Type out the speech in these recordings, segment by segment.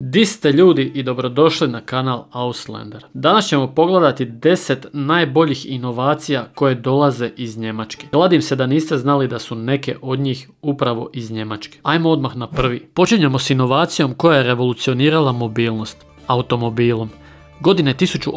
Di ste ljudi i dobrodošli na kanal Auslander. Danas ćemo pogledati 10 najboljih inovacija koje dolaze iz Njemačke. Kladim se da niste znali da su neke od njih upravo iz Njemačke. Ajmo odmah na prvi. Počinjemo s inovacijom koja je revolucionirala mobilnost, automobilom. Godine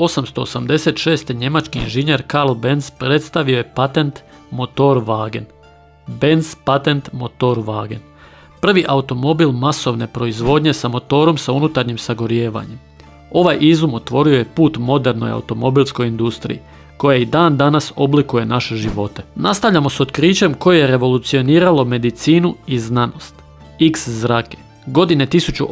1886. njemački inženjer Karl Benz predstavio je patent Motorwagen. Benz patent Motorwagen. Prvi automobil masovne proizvodnje sa motorom sa unutarnjim sagorijevanjem. Ovaj izum otvorio je put modernoj automobilskoj industriji, koja i dan danas oblikuje naše živote. Nastavljamo s otkrićem koje je revolucioniralo medicinu i znanost. X zrake. Godine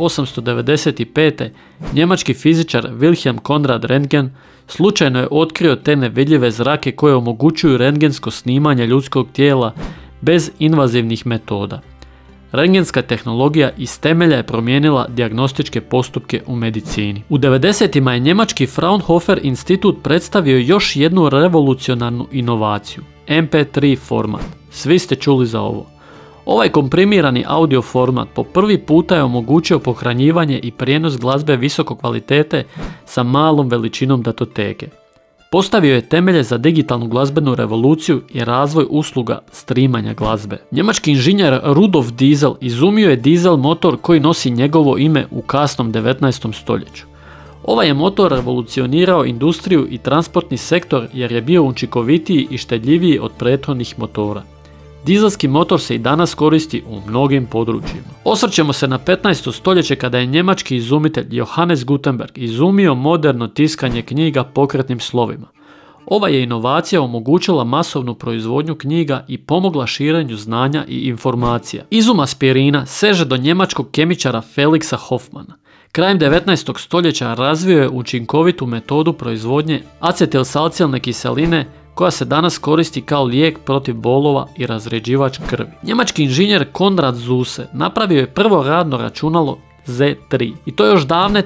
1895. njemački fizičar Wilhelm Conrad Röntgen slučajno je otkrio te nevidljive zrake koje omogućuju rentgensko snimanje ljudskog tijela bez invazivnih metoda. Rentgenska tehnologija iz temelja je promijenila dijagnostičke postupke u medicini. U 90-ima je njemački Fraunhofer institut predstavio još jednu revolucionarnu inovaciju, MP3 format. Svi ste čuli za ovo. Ovaj komprimirani audio format po prvi puta je omogućio pohranjivanje i prijenos glazbe visoko kvalitete sa malom veličinom datoteke. Postavio je temelje za digitalnu glazbenu revoluciju i razvoj usluga streamanja glazbe. Njemački inženjer Rudolf Diesel izumio je dizel motor koji nosi njegovo ime u kasnom 19. stoljeću. Ovaj je motor revolucionirao industriju i transportni sektor jer je bio učinkovitiji i štedljiviji od prethodnih motora. Dizelski motor se i danas koristi u mnogim područjima. Osvrćemo se na 15. stoljeće kada je njemački izumitelj Johannes Gutenberg izumio moderno tiskanje knjiga pokretnim slovima. Ova je inovacija omogućila masovnu proizvodnju knjiga i pomogla širenju znanja i informacija. Izum aspirina seže do njemačkog kemičara Felixa Hofmana. Krajem 19. stoljeća razvio je učinkovitu metodu proizvodnje acetilsalcijalne kiseline koja se danas koristi kao lijek protiv bolova i razređivač krvi. Njemački inženjer Konrad Zuse napravio je prvo radno računalo Z3 i to još davne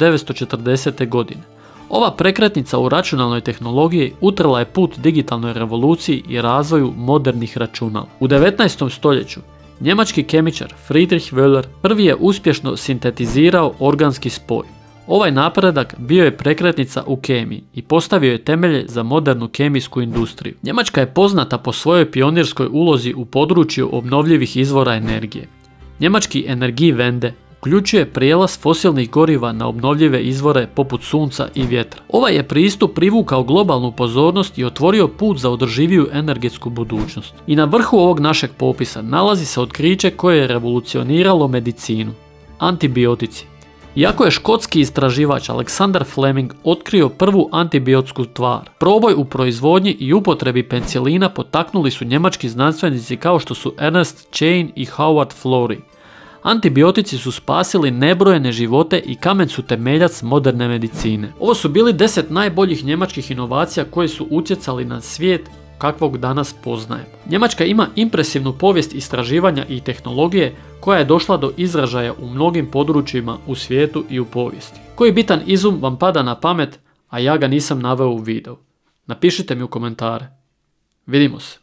1940. godine. Ova prekretnica u računalnoj tehnologiji utrla je put digitalnoj revoluciji i razvoju modernih računala. U 19. stoljeću njemački kemičar Friedrich Wöhler prvi je uspješno sintetizirao organski spoj. Ovaj napredak bio je prekretnica u kemiji i postavio je temelje za modernu kemijsku industriju. Njemačka je poznata po svojoj pionirskoj ulozi u području obnovljivih izvora energije. Njemački Energiewende uključuje prijelaz fosilnih goriva na obnovljive izvore poput sunca i vjetra. Ovaj je pristup privukao globalnu pozornost i otvorio put za održiviju energetsku budućnost. I na vrhu ovog našeg popisa nalazi se otkriće koje je revolucioniralo medicinu. Antibiotici. Iako je škotski istraživač Alexander Fleming otkrio prvu antibiotsku tvar, proboj u proizvodnji i upotrebi penicilina potaknuli su njemački znanstvenici kao što su Ernest Chain i Howard Florey. Antibiotici su spasili nebrojene živote i kamen su temeljac moderne medicine. Ovo su bili 10 najboljih njemačkih inovacija koje su utjecali na svijet kakvog danas poznajemo. Njemačka ima impresivnu povijest istraživanja i tehnologije koja je došla do izražaja u mnogim područjima u svijetu i u povijesti. Koji bitan izum vam pada na pamet, a ja ga nisam naveo u videu? Napišite mi u komentare. Vidimo se.